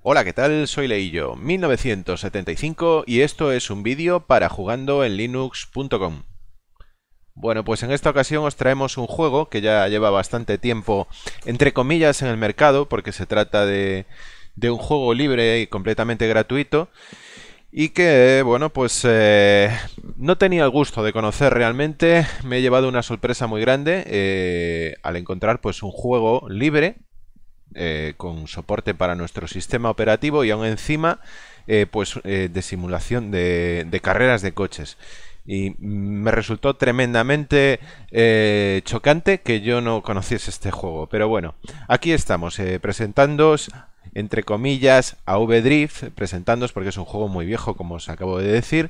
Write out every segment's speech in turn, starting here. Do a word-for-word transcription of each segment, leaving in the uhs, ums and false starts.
Hola, ¿qué tal? Soy Leillo, mil novecientos setenta y cinco y esto es un vídeo para jugando en linux punto com. Bueno, pues en esta ocasión os traemos un juego que ya lleva bastante tiempo, entre comillas, en el mercado, porque se trata de, de un juego libre y completamente gratuito, y que, bueno, pues eh, no tenía el gusto de conocer realmente. Me he llevado una sorpresa muy grande eh, al encontrar pues un juego libre eh, con soporte para nuestro sistema operativo y aún encima eh, pues eh, de simulación de, de carreras de coches. Y me resultó tremendamente eh, chocante que yo no conociese este juego. Pero bueno, aquí estamos eh, presentándoos, entre comillas, a V-Drift, presentándoos porque es un juego muy viejo, como os acabo de decir.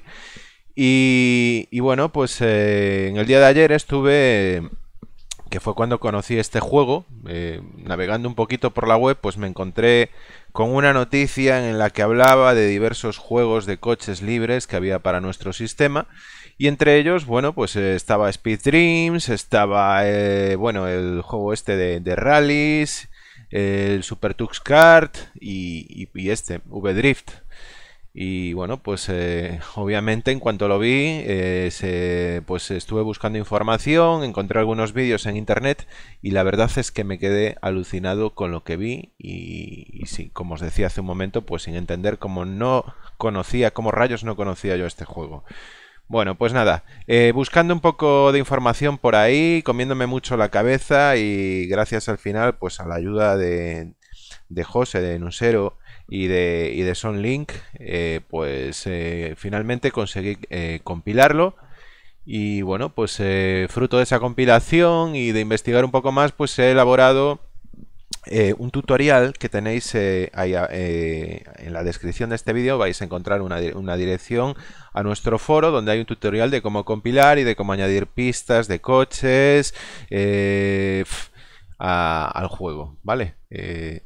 Y, y bueno, pues eh, en el día de ayer estuve, que fue cuando conocí este juego, eh, navegando un poquito por la web, pues me encontré con una noticia en la que hablaba de diversos juegos de coches libres que había para nuestro sistema. Y entre ellos, bueno, pues eh, estaba Speed Dreams, estaba, eh, bueno, el juego este de, de rallies, el Super Tux Kart y, y, y este, V-Drift. Y bueno, pues eh, obviamente en cuanto lo vi, eh, se, pues estuve buscando información, encontré algunos vídeos en internet y la verdad es que me quedé alucinado con lo que vi y, y sí, como os decía hace un momento, pues sin entender cómo no conocía, cómo rayos no conocía yo este juego. Bueno, pues nada, eh, buscando un poco de información por ahí, comiéndome mucho la cabeza y gracias al final, pues a la ayuda de, de José, de Nusero y de, y de Sonlink, eh, pues eh, finalmente conseguí eh, compilarlo. Y bueno, pues eh, fruto de esa compilación y de investigar un poco más, pues he elaborado eh, un tutorial que tenéis eh, ahí, eh, en la descripción de este vídeo. Vais a encontrar una, una dirección a nuestro foro donde hay un tutorial de cómo compilar y de cómo añadir pistas de coches eh, a, al juego, ¿vale? Eh,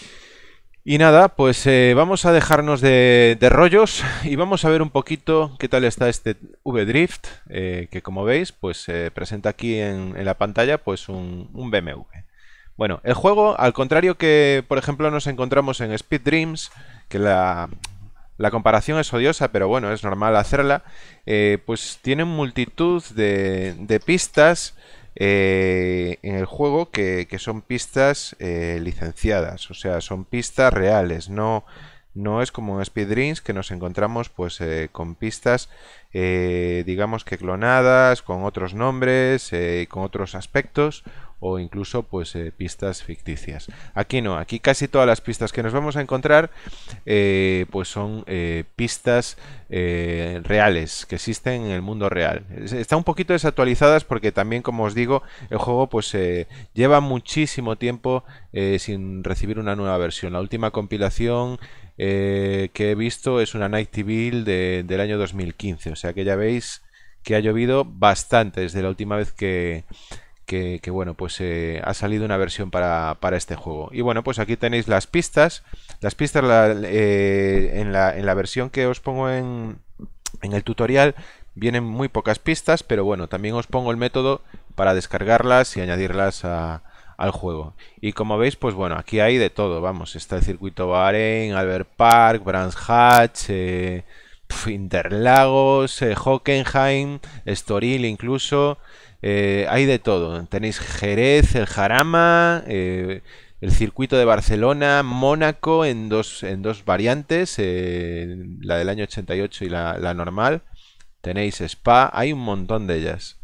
y nada, pues eh, vamos a dejarnos de, de rollos y vamos a ver un poquito qué tal está este V-Drift, eh, que como veis, pues eh, presenta aquí en, en la pantalla pues un, un B M W. Bueno, el juego, al contrario que, por ejemplo, nos encontramos en Speed Dreams, que la, la comparación es odiosa, pero bueno, es normal hacerla, eh, pues tiene multitud de, de pistas eh, en el juego que, que son pistas eh, licenciadas, o sea, son pistas reales, no, no es como en Speed Dreams que nos encontramos pues eh, con pistas eh, digamos que clonadas, con otros nombres, eh, con otros aspectos o incluso pues eh, pistas ficticias. Aquí no, aquí casi todas las pistas que nos vamos a encontrar eh, pues son eh, pistas eh, reales que existen en el mundo real. Están un poquito desactualizadas porque también, como os digo, el juego pues eh, lleva muchísimo tiempo eh, sin recibir una nueva versión. La última compilación eh, que he visto es una Night Build de, del año dos mil quince, o sea que ya veis que ha llovido bastante desde la última vez que Que, que bueno, pues eh, ha salido una versión para, para este juego. Y bueno, pues aquí tenéis las pistas. Las pistas la, eh, en, la, en la versión que os pongo en, en el tutorial vienen muy pocas pistas, pero bueno, también os pongo el método para descargarlas y añadirlas a, al juego. Y como veis, pues bueno, aquí hay de todo, vamos, está el circuito Bahrein, Albert Park, Brands Hatch, eh, Interlagos, eh, Hockenheim, Estoril incluso. Eh, hay de todo. Tenéis Jerez, el Jarama, eh, el circuito de Barcelona, Mónaco en dos, en dos variantes, eh, la del año ochenta y ocho y la, la normal. Tenéis Spa, hay un montón de ellas.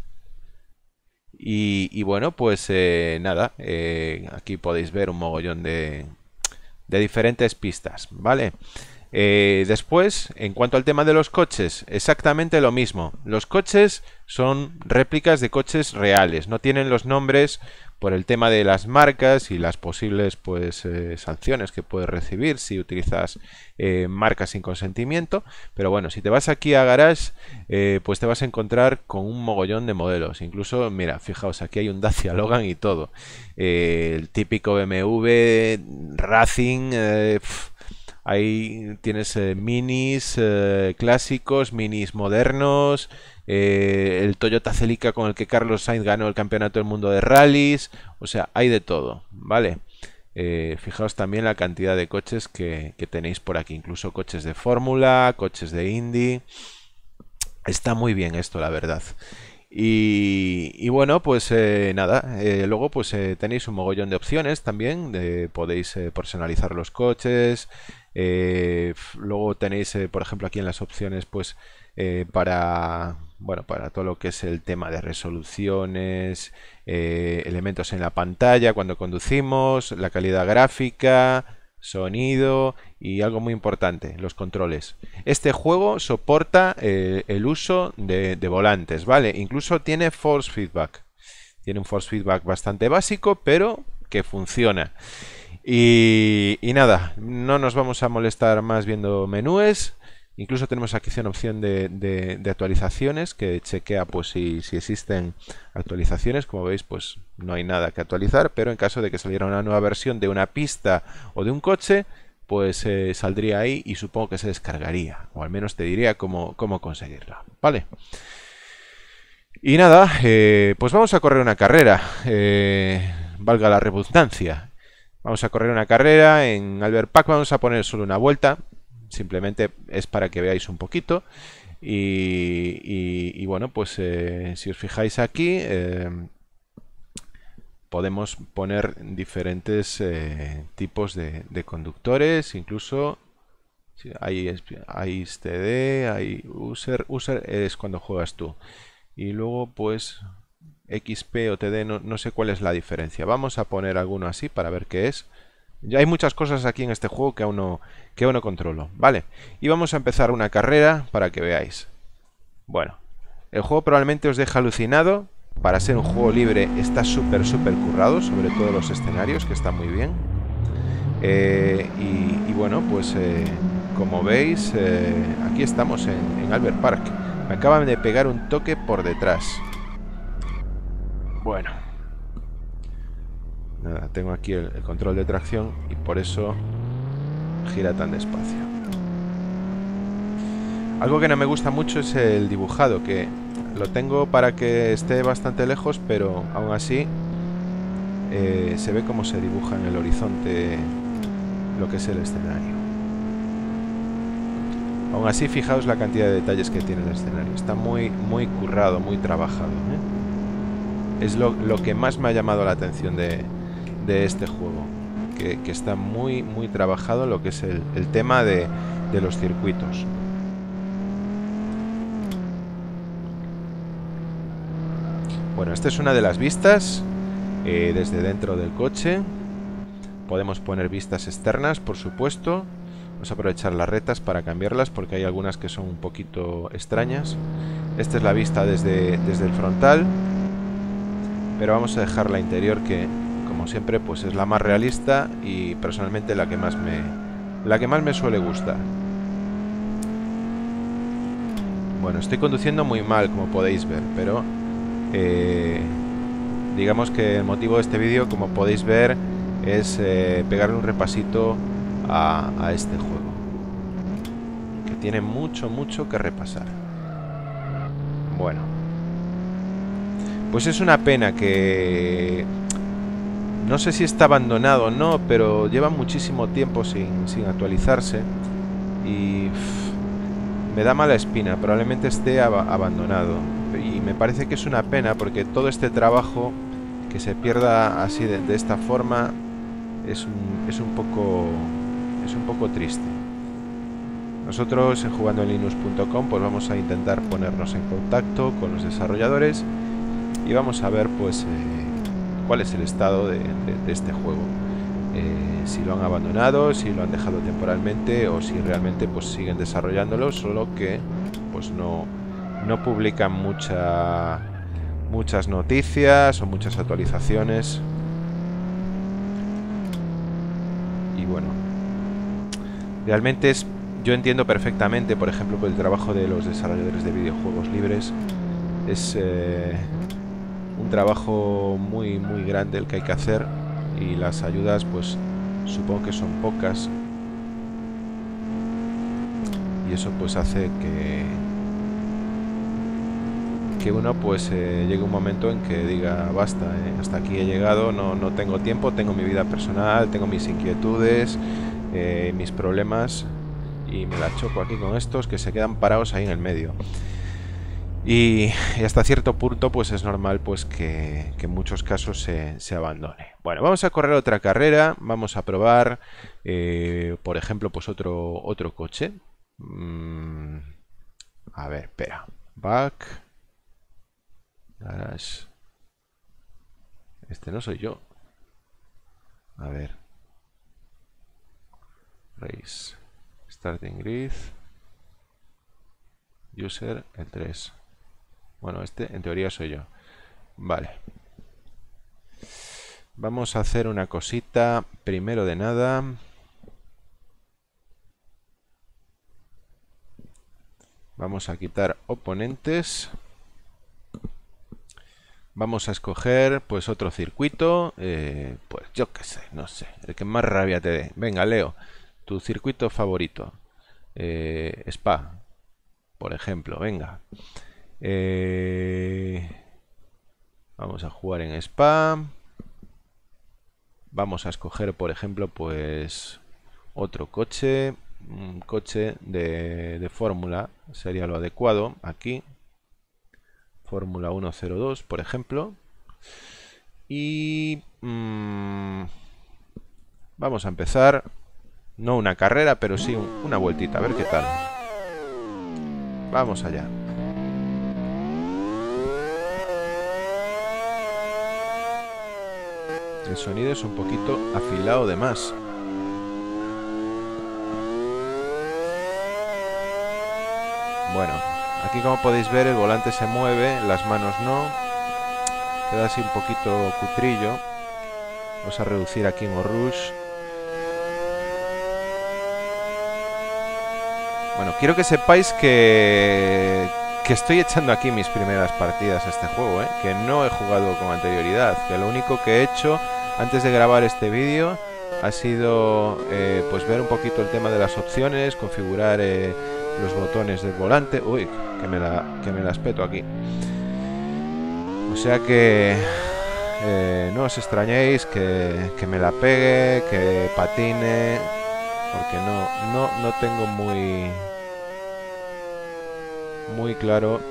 Y, y bueno, pues eh, nada, eh, aquí podéis ver un mogollón de, de diferentes pistas, ¿vale? Eh, después, en cuanto al tema de los coches, exactamente lo mismo. Los coches son réplicas de coches reales, no tienen los nombres por el tema de las marcas y las posibles pues eh, sanciones que puedes recibir si utilizas eh, marcas sin consentimiento. Pero bueno, si te vas aquí a Garage, eh, pues te vas a encontrar con un mogollón de modelos. Incluso, mira, fijaos, aquí hay un Dacia Logan y todo. Eh, el típico B M W Racing. Eh, pff, Ahí tienes eh, minis eh, clásicos, minis modernos, eh, el Toyota Celica con el que Carlos Sainz ganó el campeonato del mundo de rallies, o sea, hay de todo, ¿vale? Eh, fijaos también la cantidad de coches que, que tenéis por aquí, incluso coches de Fórmula, coches de Indy. Está muy bien esto, la verdad. Y, y bueno, pues eh, nada, eh, luego pues eh, tenéis un mogollón de opciones también, de, podéis eh, personalizar los coches, eh, luego tenéis, eh, por ejemplo, aquí en las opciones, pues eh, para, bueno, para todo lo que es el tema de resoluciones, eh, elementos en la pantalla cuando conducimos, la calidad gráfica, sonido y algo muy importante, los controles. Este juego soporta eh, el uso de, de volantes, ¿vale? Incluso tiene force feedback. Tiene un force feedback bastante básico, pero que funciona. Y, y nada, no nos vamos a molestar más viendo menús. Incluso tenemos aquí una opción de, de, de actualizaciones que chequea pues si, si existen actualizaciones. Como veis, pues no hay nada que actualizar, pero en caso de que saliera una nueva versión de una pista o de un coche, pues eh, saldría ahí y supongo que se descargaría, o al menos te diría cómo, cómo conseguirla, ¿vale? Y nada, eh, pues vamos a correr una carrera, eh, valga la redundancia. Vamos a correr una carrera en Albert Park, vamos a poner solo una vuelta. Simplemente es para que veáis un poquito. Y, y, y bueno, pues eh, si os fijáis aquí, eh, podemos poner diferentes eh, tipos de, de conductores. Incluso sí, hay, hay T D, hay user. User es cuando juegas tú. Y luego pues X P o T D, no, no sé cuál es la diferencia. Vamos a poner alguno así para ver qué es. Ya hay muchas cosas aquí en este juego que aún no, que aún no controlo, ¿vale? Y vamos a empezar una carrera para que veáis. Bueno, el juego probablemente os deja alucinado. Para ser un juego libre está súper, súper currado, sobre todo los escenarios, que están muy bien. Eh, y, y bueno, pues eh, como veis, eh, aquí estamos en, en Albert Park. Me acaban de pegar un toque por detrás. Bueno. Nada, tengo aquí el, el control de tracción y por eso gira tan despacio. Algo que no me gusta mucho es el dibujado, que lo tengo para que esté bastante lejos, pero aún así eh, se ve cómo se dibuja en el horizonte lo que es el escenario. Aún así, fijaos la cantidad de detalles que tiene el escenario. Está muy, muy currado, muy trabajado, ¿eh? Es lo, lo que más me ha llamado la atención de... de este juego, que, que está muy muy trabajado lo que es el, el tema de, de los circuitos. Bueno, esta es una de las vistas eh, desde dentro del coche. Podemos poner vistas externas, por supuesto. Vamos a aprovechar las retas para cambiarlas porque hay algunas que son un poquito extrañas. Esta es la vista desde, desde el frontal, pero vamos a dejar la interior, que como siempre pues es la más realista y personalmente la que más me la que más me suele gustar. Bueno, estoy conduciendo muy mal, como podéis ver, pero eh, digamos que el motivo de este vídeo, como podéis ver, es eh, pegarle un repasito a, a este juego, que tiene mucho mucho que repasar. Bueno, pues es una pena que... no sé si está abandonado o no, pero lleva muchísimo tiempo sin, sin actualizarse y pff, me da mala espina. Probablemente esté ab abandonado y me parece que es una pena porque todo este trabajo que se pierda así de, de esta forma es un, es un poco es un poco triste. Nosotros en jugando en linux punto com pues vamos a intentar ponernos en contacto con los desarrolladores y vamos a ver pues eh, cuál es el estado de, de, de este juego, eh, si lo han abandonado, si lo han dejado temporalmente o si realmente pues siguen desarrollándolo, solo que pues no, no publican mucha, muchas noticias o muchas actualizaciones. Y bueno, realmente es, yo entiendo perfectamente, por ejemplo, por el trabajo de los desarrolladores de videojuegos libres. Es eh, un trabajo muy muy grande el que hay que hacer y las ayudas pues supongo que son pocas y eso pues hace que que uno pues eh, llegue un momento en que diga basta, eh, hasta aquí he llegado, no, no tengo tiempo, tengo mi vida personal, tengo mis inquietudes, eh, mis problemas, y me la choco aquí con estos que se quedan parados ahí en el medio. Y, y hasta cierto punto pues es normal pues que, que en muchos casos se, se abandone. Bueno, vamos a correr otra carrera, vamos a probar eh, por ejemplo pues otro, otro coche. mm, a ver, espera, back garage. Este no soy yo. A ver, race, starting grid, user, el tres. Bueno, este en teoría soy yo. Vale. Vamos a hacer una cosita. Primero de nada. Vamos a quitar oponentes. Vamos a escoger pues otro circuito. Eh, pues yo qué sé, no sé. El que más rabia te dé. Venga, Leo. Tu circuito favorito. Eh, Spa. Por ejemplo, venga. Eh, vamos a jugar en Spa. Vamos a escoger, por ejemplo, pues otro coche. Un coche de, de fórmula sería lo adecuado aquí. Fórmula uno cero dos, por ejemplo. Y mmm, vamos a empezar. No una carrera, pero sí un, una vueltita. A ver qué tal. Vamos allá. El sonido es un poquito afilado de más. Bueno, aquí como podéis ver el volante se mueve, las manos no. Queda así un poquito cutrillo. Vamos a reducir aquí en Orush. Bueno, quiero que sepáis que, que estoy echando aquí mis primeras partidas a este juego, ¿eh? Que no he jugado con anterioridad, que lo único que he hecho antes de grabar este vídeo ha sido eh, pues ver un poquito el tema de las opciones, configurar eh, los botones del volante. Uy, que me, la, que me las peto aquí. O sea que eh, no os extrañéis que, que me la pegue, que patine, porque no, no, no tengo muy, muy claro,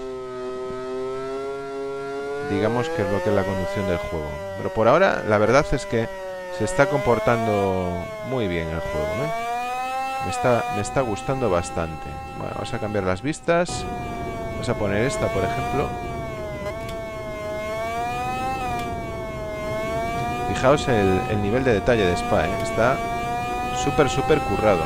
digamos, que es lo que es la conducción del juego. Pero por ahora la verdad es que se está comportando muy bien el juego, ¿eh? Me está, me está gustando bastante. Bueno, vamos a cambiar las vistas. Vamos a poner esta, por ejemplo. Fijaos el, el nivel de detalle de Spa, ¿eh? Está súper, súper currado.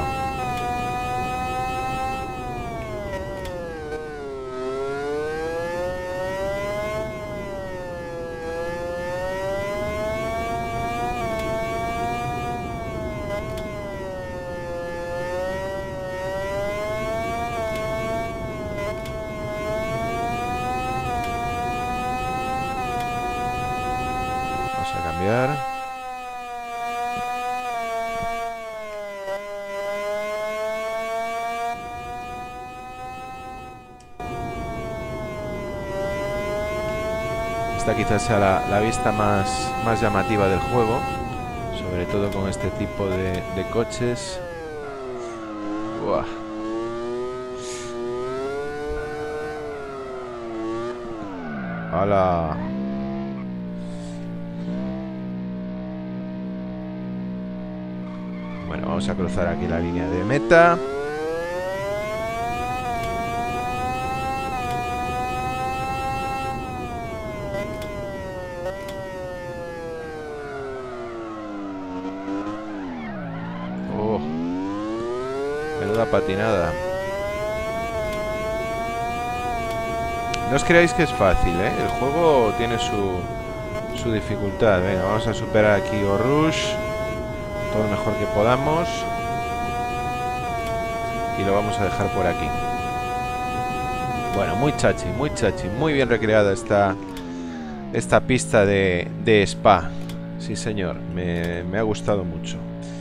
Esta quizás sea la, la vista más, más llamativa del juego, sobre todo con este tipo de, de coches. Uah. ¡Hala! Bueno, vamos a cruzar aquí la línea de meta. Oh, menuda patinada. No os creáis que es fácil, ¿eh? El juego tiene su, su dificultad. Venga, vamos a superar aquí Orush todo lo mejor que podamos. Y lo vamos a dejar por aquí. Bueno, muy chachi, muy chachi. Muy bien recreada esta, esta pista de, de Spa. Sí, señor. Me, me ha gustado mucho.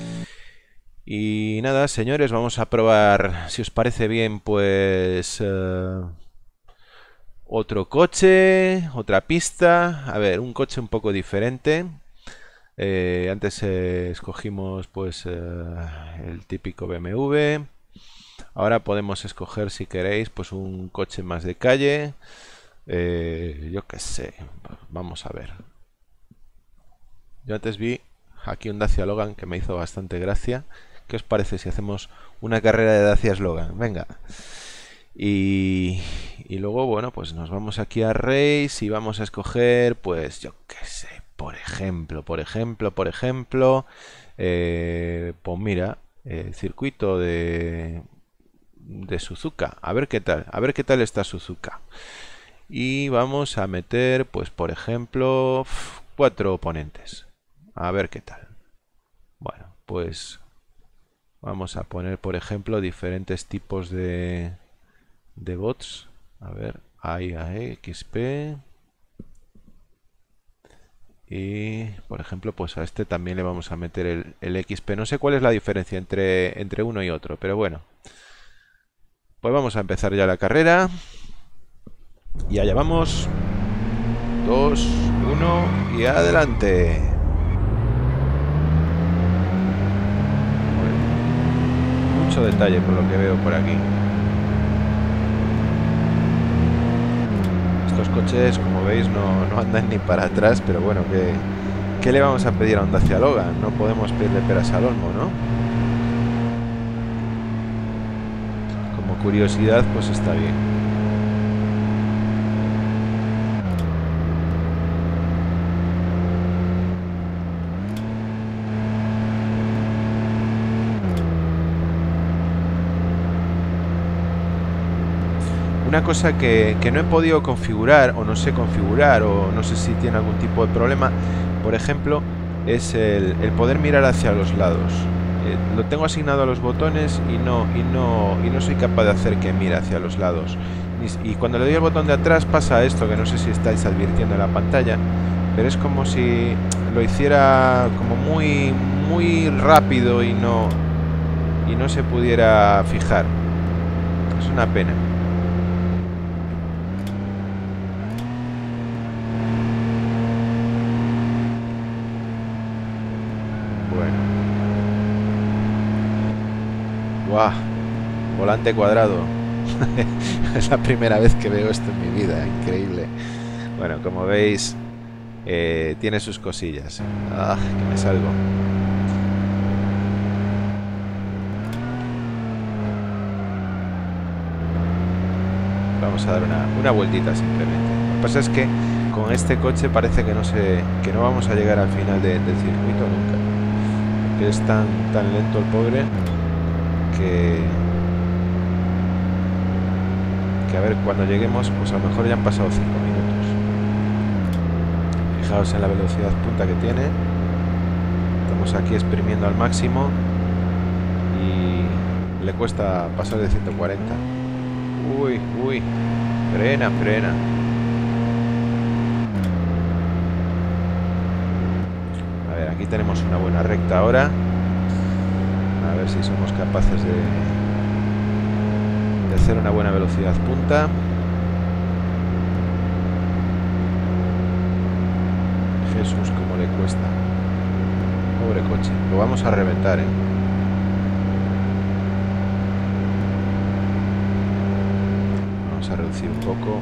Y nada, señores, vamos a probar, si os parece bien, pues... Uh, Otro coche, otra pista. A ver, un coche un poco diferente. Eh, antes eh, escogimos pues eh, el típico B M W. Ahora podemos escoger, si queréis, pues un coche más de calle. Eh, yo qué sé. Vamos a ver. Yo antes vi aquí un Dacia Logan que me hizo bastante gracia. ¿Qué os parece si hacemos una carrera de Dacia Logan? Venga. Y, y luego, bueno, pues nos vamos aquí a Race y vamos a escoger, pues yo qué sé, por ejemplo, por ejemplo, por ejemplo, eh, pues mira, el circuito de, de Suzuka. A ver qué tal, a ver qué tal está Suzuka. Y vamos a meter, pues por ejemplo, cuatro oponentes. A ver qué tal. Bueno, pues vamos a poner, por ejemplo, diferentes tipos de, de bots. A ver, A I A X P. Y, por ejemplo, pues a este también le vamos a meter el, el X P. No sé cuál es la diferencia entre, entre uno y otro, pero bueno. Pues vamos a empezar ya la carrera. Y allá vamos. Dos, uno y adelante. Bueno, mucho detalle por lo que veo por aquí. Estos coches, como veis, no, no andan ni para atrás, pero bueno, ¿qué, ¿qué le vamos a pedir a un Dacia Logan? No podemos pedirle peras al olmo, ¿no? Como curiosidad, pues está bien. Una cosa que, que no he podido configurar o no sé configurar o no sé si tiene algún tipo de problema, por ejemplo, es el, el poder mirar hacia los lados. Eh, lo tengo asignado a los botones y no, y, no, y no soy capaz de hacer que mire hacia los lados. Y, y cuando le doy el botón de atrás pasa esto, que no sé si estáis advirtiendo en la pantalla, pero es como si lo hiciera como muy, muy rápido y no, y no se pudiera fijar. Es una pena. ¡Guau! Volante cuadrado. Es la primera vez que veo esto en mi vida. Increíble. Bueno, como veis, eh, tiene sus cosillas. ¡Ah! Que me salgo. Vamos a dar una, una vueltita simplemente. Lo que pasa es que con este coche parece que no se, que no vamos a llegar al final de, del circuito nunca. Porque es tan, tan lento el pobre. Que, que a ver, cuando lleguemos, pues a lo mejor ya han pasado cinco minutos. Fijaos en la velocidad punta que tiene. Estamos aquí exprimiendo al máximo y le cuesta pasar de ciento cuarenta. Uy, uy, frena, frena. A ver, aquí tenemos una buena recta ahora. A ver si somos capaces de, de hacer una buena velocidad punta. Jesús, cómo le cuesta. Pobre coche. Lo vamos a reventar, ¿eh? Vamos a reducir un poco.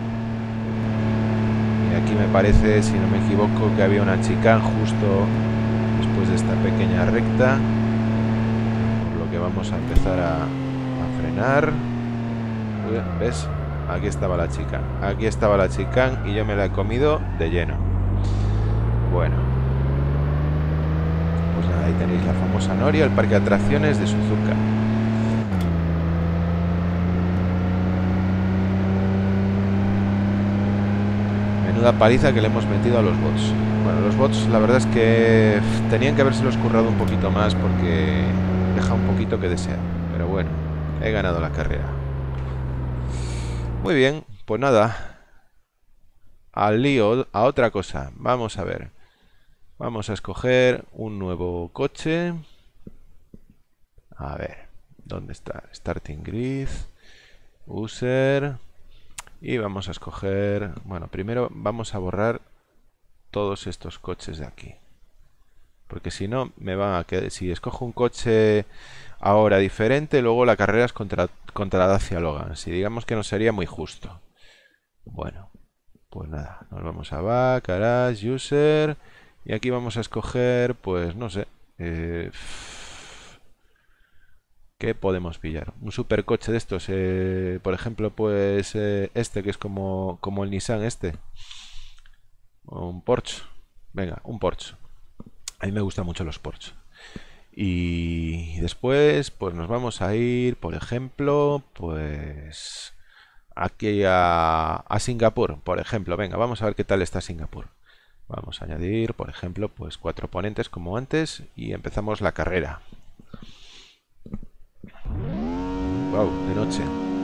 Y aquí me parece, si no me equivoco, que había una chicane justo después de esta pequeña recta. Vamos a empezar a, a frenar. Uy, ¿ves? Aquí estaba la chica. Aquí estaba la chicane y yo me la he comido de lleno. Bueno. Pues nada, ahí tenéis la famosa noria, el parque de atracciones de Suzuka. Menuda paliza que le hemos metido a los bots. Bueno, los bots la verdad es que tenían que habérselos currado un poquito más porque deja un poquito que desear, pero bueno, he ganado la carrera. Muy bien, pues nada, al lío, a otra cosa. Vamos a ver, vamos a escoger un nuevo coche. A ver, ¿dónde está? Starting Grid, User. Y vamos a escoger... Bueno, primero vamos a borrar todos estos coches de aquí. Porque si no, me van a quedar... Si escojo un coche ahora diferente, luego la carrera es contra, contra Dacia Logan. Si digamos que no sería muy justo. Bueno, pues nada. Nos vamos a Back, Garage, User. Y aquí vamos a escoger, pues no sé... Eh, ¿qué podemos pillar? Un supercoche de estos, eh, por ejemplo, pues eh, este que es como, como el Nissan este. O un Porsche. Venga, un Porsche. A mí me gustan mucho los Porsche. Y después, pues nos vamos a ir, por ejemplo, pues aquí a, a Singapur, por ejemplo. Venga, vamos a ver qué tal está Singapur. Vamos a añadir, por ejemplo, pues cuatro oponentes como antes y empezamos la carrera. Wow, de noche.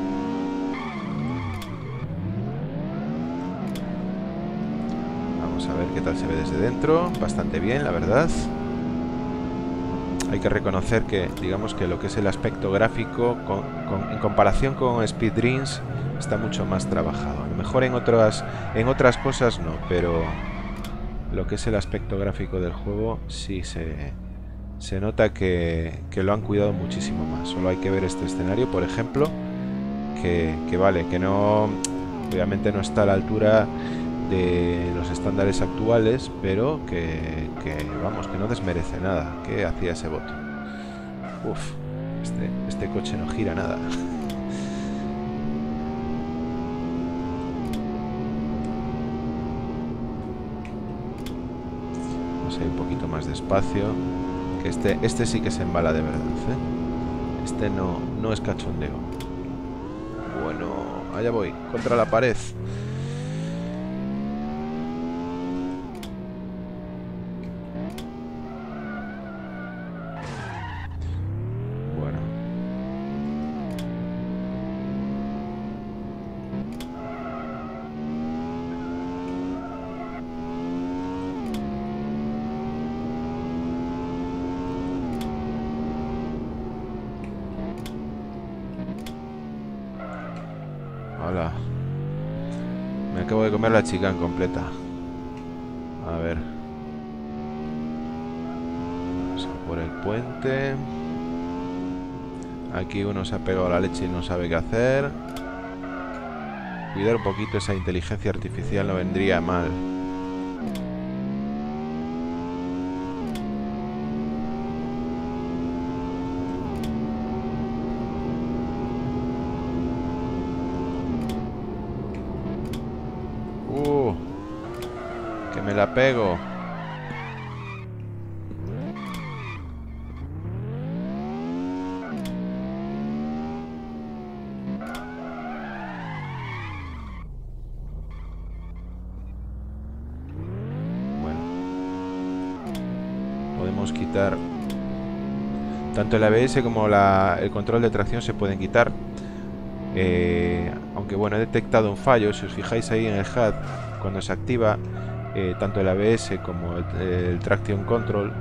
Vamos a ver qué tal se ve desde dentro. Bastante bien, la verdad. Hay que reconocer que, digamos que lo que es el aspecto gráfico, con, con, en comparación con Speed Dreams, está mucho más trabajado. A lo mejor en otras, en otras cosas no, pero lo que es el aspecto gráfico del juego sí se, se nota que, que lo han cuidado muchísimo más. Solo hay que ver este escenario, por ejemplo, que, que vale, que no, obviamente no está a la altura de los estándares actuales, pero que, que vamos, que no desmerece nada. ¿Qué hacía ese bot? Uf, este, este coche no gira nada. Vamos a ir un poquito más despacio. Que este, este sí que se embala de verdad, ¿eh? Este no, no es cachondeo. Bueno, allá voy, contra la pared. Hola. Me acabo de comer la chicane completa. A ver. Vamos a por el puente. Aquí uno se ha pegado a la leche y no sabe qué hacer. Cuidar un poquito esa inteligencia artificial no vendría mal. Uh, que me la pego. Podemos quitar tanto el A B S como la, el control de tracción se pueden quitar, eh, aunque bueno, he detectado un fallo. Si os fijáis ahí en el H U D, cuando se activa eh, tanto el A B S como el, el Traction Control,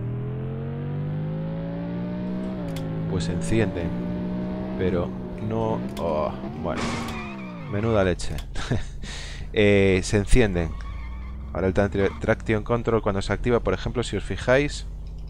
pues se encienden, pero no... Oh, bueno, menuda leche. eh, se encienden. Ahora el Traction Control, cuando se activa, por ejemplo, si os fijáis,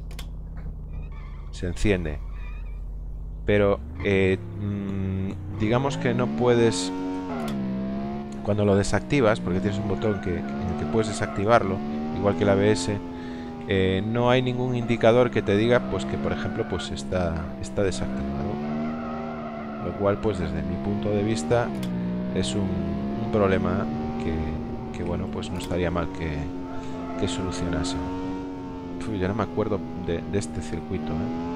se enciende. Pero eh, mmm, digamos que no puedes, cuando lo desactivas, porque tienes un botón que, en el que puedes desactivarlo, igual que el A B S, eh, no hay ningún indicador que te diga pues que, por ejemplo, pues está, está desactivado. Lo cual, pues desde mi punto de vista, es un, un problema que... que bueno, pues no estaría mal que, que solucionase. Uf, ya no me acuerdo de, de este circuito, ¿eh?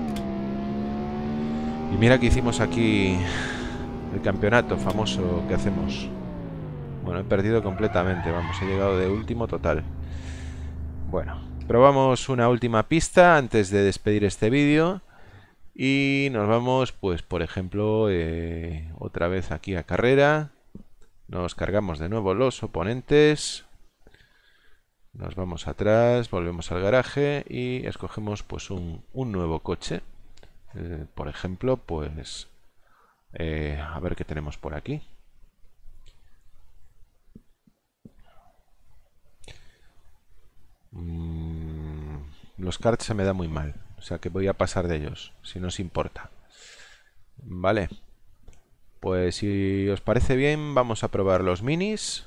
Y mira que hicimos aquí el campeonato famoso que hacemos. Bueno, he perdido completamente, vamos, he llegado de último total. Bueno, probamos una última pista antes de despedir este vídeo. Y nos vamos, pues, por ejemplo, eh, otra vez aquí a carrera. Nos cargamos de nuevo los oponentes. Nos vamos atrás, volvemos al garaje y escogemos pues un, un nuevo coche. Eh, por ejemplo, pues... Eh, a ver qué tenemos por aquí. Mm, los cards se me da muy mal. O sea que voy a pasar de ellos, si no os importa. Vale. Pues si os parece bien, vamos a probar los minis.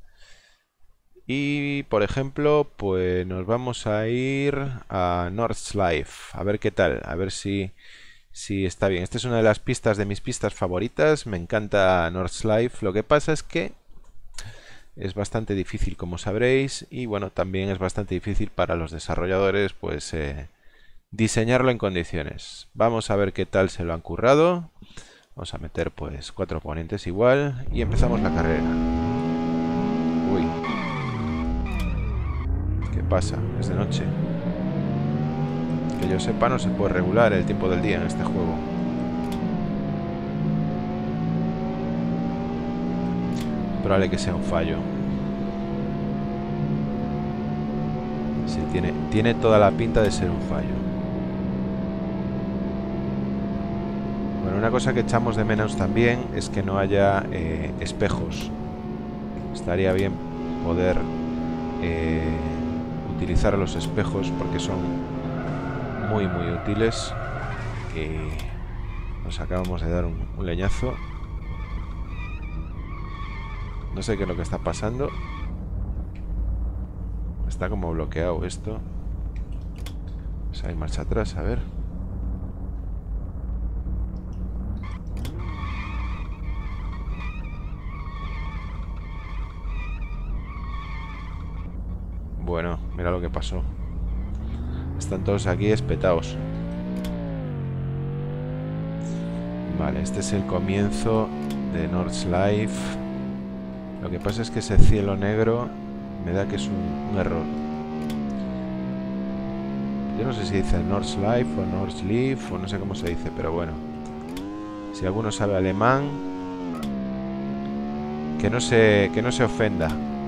Y por ejemplo, pues nos vamos a ir a Nordschleife. A ver qué tal, a ver si, si está bien. Esta es una de las pistas de mis pistas favoritas. Me encanta Nordschleife. Lo que pasa es que es bastante difícil, como sabréis. Y bueno, también es bastante difícil para los desarrolladores, pues eh, diseñarlo en condiciones. Vamos a ver qué tal se lo han currado. Vamos a meter pues cuatro oponentes igual. Y empezamos la carrera. Uy. ¿Qué pasa? Es de noche. Que yo sepa, no se puede regular el tiempo del día en este juego. Es probable que sea un fallo. Sí, tiene, tiene toda la pinta de ser un fallo. Bueno, una cosa que echamos de menos también es que no haya eh, espejos. Estaría bien poder eh, utilizar los espejos porque son muy muy útiles. Y nos acabamos de dar un, un leñazo. No sé qué es lo que está pasando. Está como bloqueado esto. Pues hay marcha atrás, a ver. Bueno, mira lo que pasó. Están todos aquí espetados. Vale, este es el comienzo de Nordschleife. Lo que pasa es que ese cielo negro me da que es un, un error. Yo no sé si dice Nordschleife o Nordschleife o no sé cómo se dice, pero bueno. Si alguno sabe alemán, que no se, que no se ofenda.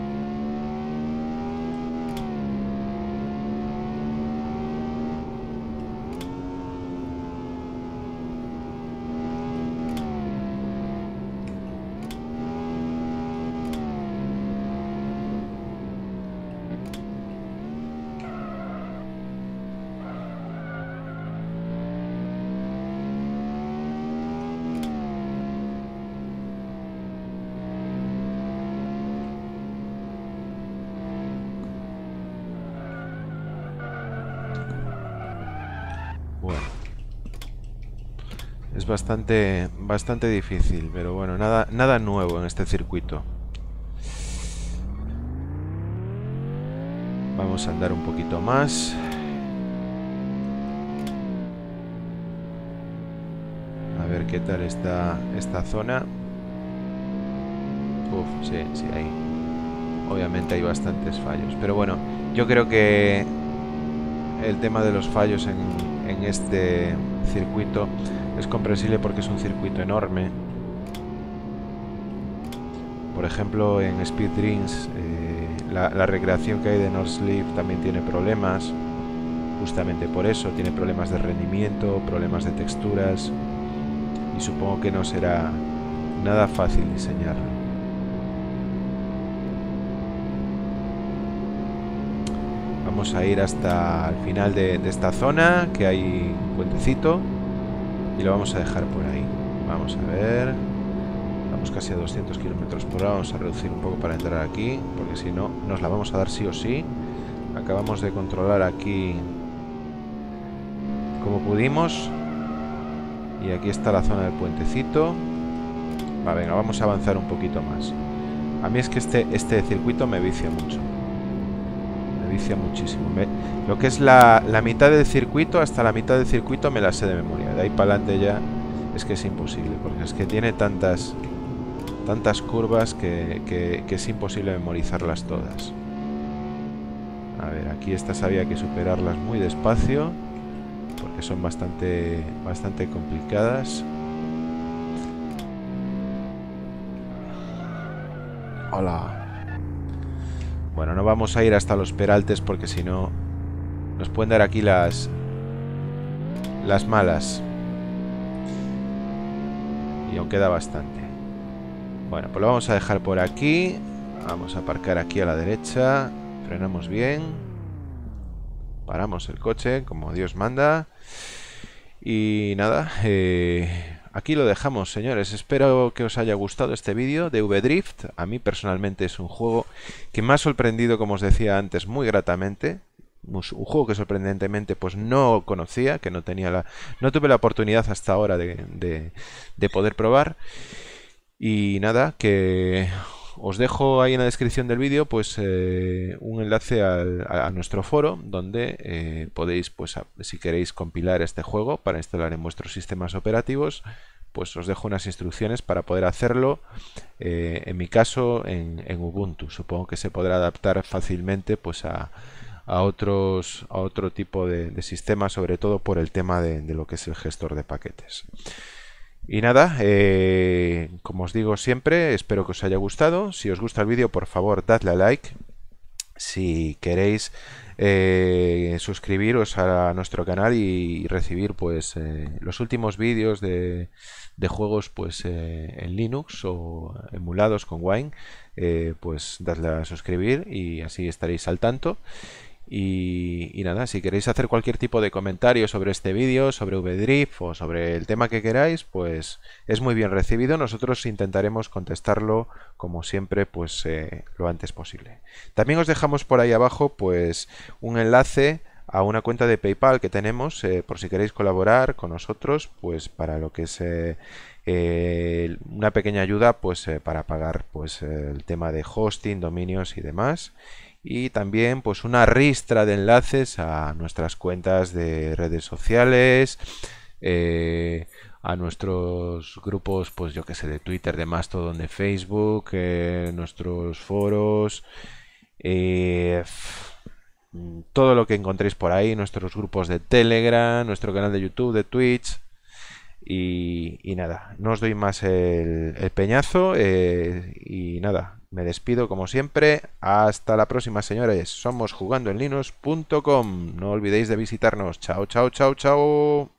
Bueno, es bastante, bastante difícil, pero bueno, nada, nada nuevo en este circuito. Vamos a andar un poquito más. A ver qué tal está esta zona. Uf, sí, sí, hay. Obviamente hay bastantes fallos, pero bueno, yo creo que el tema de los fallos en, en este circuito es comprensible porque es un circuito enorme. Por ejemplo, en Speed Dreams eh, la, la recreación que hay de Nordschleife también tiene problemas. Justamente por eso tiene problemas de rendimiento, problemas de texturas, y supongo que no será nada fácil diseñarlo. Vamos a ir hasta el final de, de esta zona, que hay un puentecito, y lo vamos a dejar por ahí. Vamos a ver. Vamos casi a doscientos kilómetros por hora. Vamos a reducir un poco para entrar aquí, porque si no, nos la vamos a dar sí o sí. Acabamos de controlar aquí como pudimos. Y aquí está la zona del puentecito. Va, venga, vamos a avanzar un poquito más. A mí es que este, este circuito me vicia mucho. Vicia muchísimo. Me, lo que es la, la mitad del circuito, hasta la mitad del circuito me la sé de memoria. De ahí para adelante ya es que es imposible, porque es que tiene tantas tantas curvas que, que, que es imposible memorizarlas todas. A ver, aquí estas había que superarlas muy despacio, porque son bastante bastante complicadas. Hola. Bueno, no vamos a ir hasta los peraltes porque si no nos pueden dar aquí las las malas. Y aún queda bastante. Bueno, pues lo vamos a dejar por aquí. Vamos a aparcar aquí a la derecha. Frenamos bien. paramos el coche como Dios manda. Y nada, eh, aquí lo dejamos, señores. Espero que os haya gustado este vídeo de V-Drift. A mí personalmente es un juego que me ha sorprendido, como os decía antes, muy gratamente. Un juego que sorprendentemente pues no conocía, que no tenía la, no tuve la oportunidad hasta ahora de, de, de poder probar. Y nada, que os dejo ahí en la descripción del vídeo pues eh, un enlace al, a, a nuestro foro donde eh, podéis, pues a, si queréis compilar este juego para instalar en vuestros sistemas operativos, pues os dejo unas instrucciones para poder hacerlo. Eh, en mi caso en, en Ubuntu. Supongo que se podrá adaptar fácilmente pues a, a otros a otro tipo de, de sistemas, sobre todo por el tema de, de lo que es el gestor de paquetes. Y nada, eh, como os digo siempre, espero que os haya gustado. Si os gusta el vídeo, por favor, dadle a like. Si queréis eh, suscribiros a nuestro canal y recibir pues eh, los últimos vídeos de, de juegos pues eh, en Linux o emulados con Wine, eh, pues dadle a suscribir y así estaréis al tanto. Y, y nada, si queréis hacer cualquier tipo de comentario sobre este vídeo, sobre V-Drift o sobre el tema que queráis, pues es muy bien recibido. Nosotros intentaremos contestarlo, como siempre, pues eh, lo antes posible. También os dejamos por ahí abajo pues un enlace a una cuenta de PayPal que tenemos, eh, por si queréis colaborar con nosotros, pues para lo que es eh, eh, una pequeña ayuda, pues eh, para pagar pues el tema de hosting, dominios y demás. Y también pues una ristra de enlaces a nuestras cuentas de redes sociales, eh, a nuestros grupos, pues yo que sé, de Twitter, de Mastodon, de Facebook, eh, nuestros foros, eh, todo lo que encontréis por ahí, nuestros grupos de Telegram, nuestro canal de YouTube, de Twitch. Y, y nada, no os doy más el, el peñazo eh, y nada, me despido como siempre. Hasta la próxima, señores. Somos jugando en linux punto com. No olvidéis de visitarnos. Chao, chao, chao, chao.